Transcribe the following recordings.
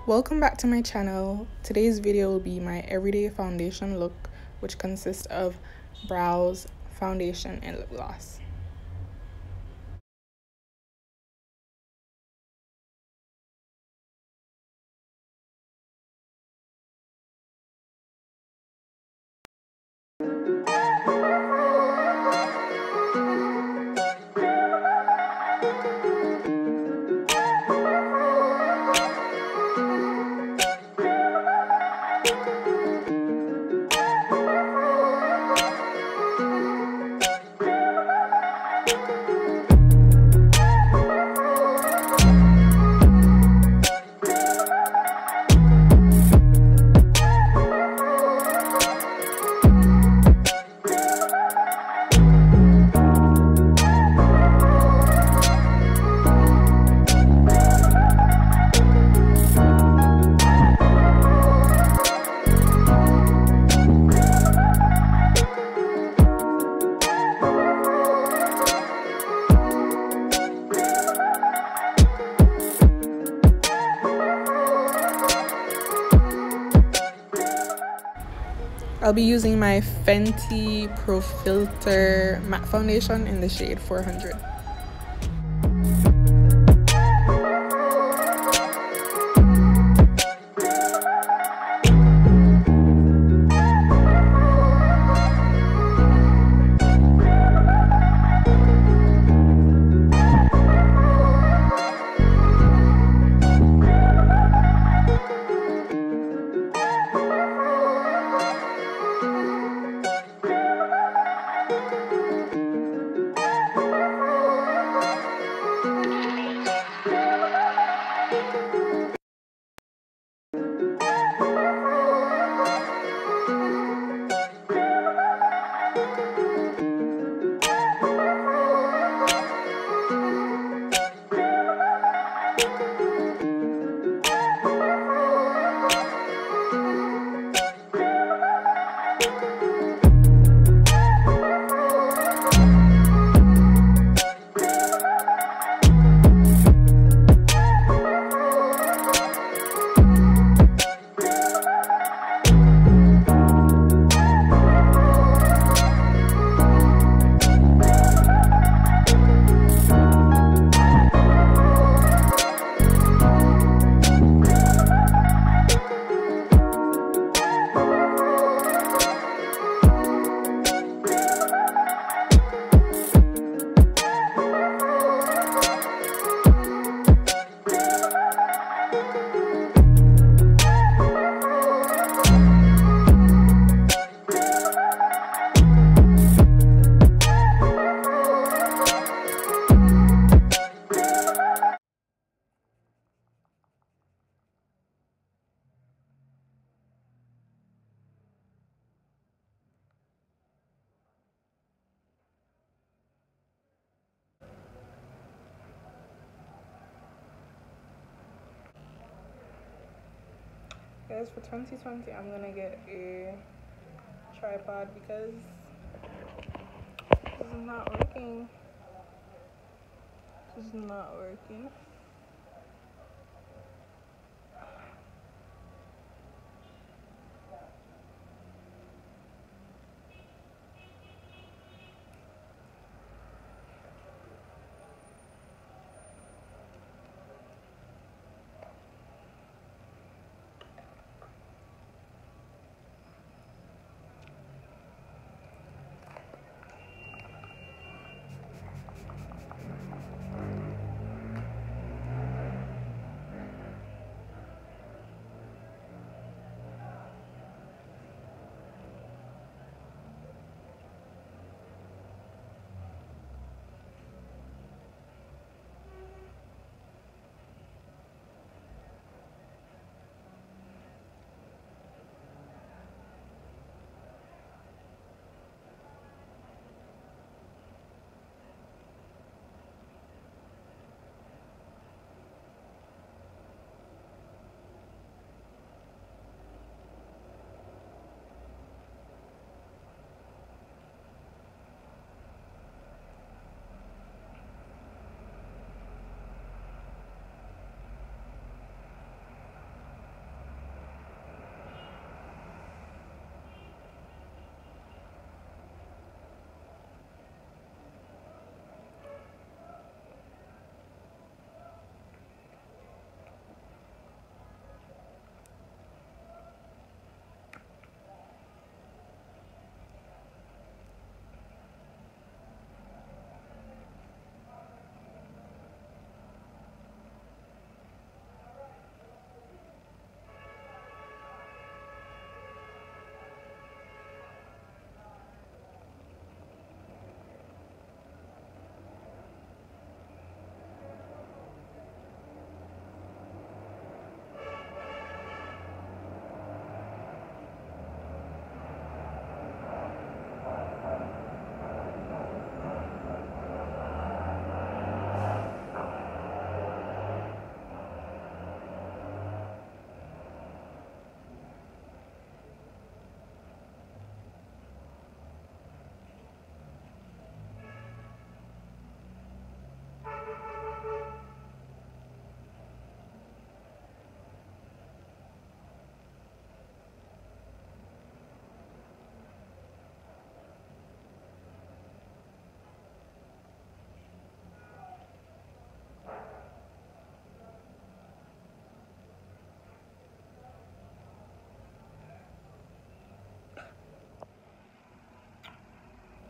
Welcome back to my channel. Today's video will be my everyday foundation look, which consists of brows, foundation, and lip gloss. I'll be using my Fenty Pro Filter matte foundation in the shade 400. Guys, for 2020, I'm gonna get a tripod because this is not working. This is not working.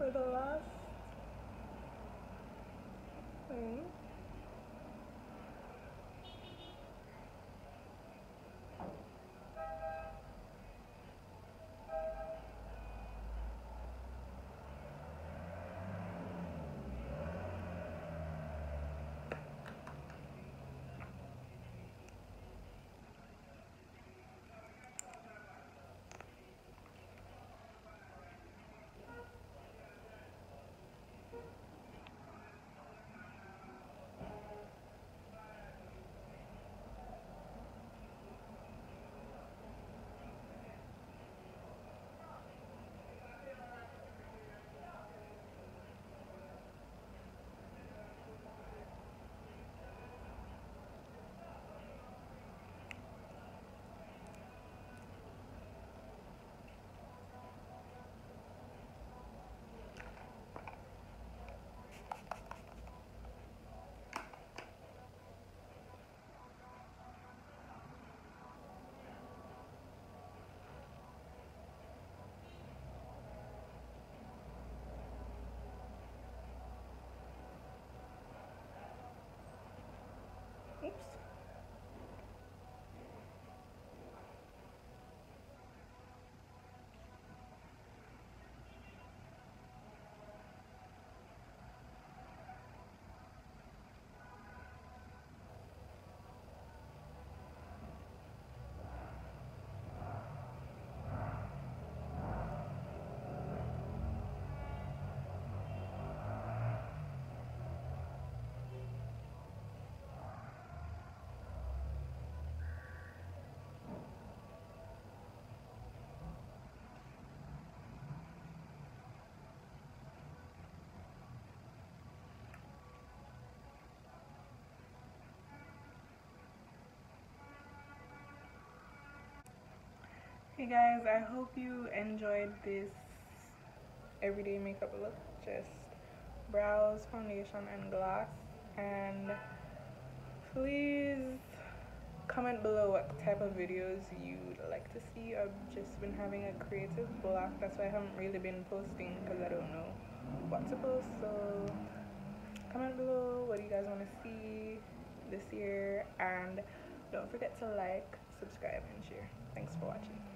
for the last thing. Oops. Hey guys, I hope you enjoyed this everyday makeup look, just brows, foundation, and gloss. And please comment below what type of videos you'd like to see. I've just been having a creative block, that's why I haven't really been posting, because I don't know what to post. So comment below what do you guys want to see this year, and don't forget to like, subscribe, and share. Thanks for watching.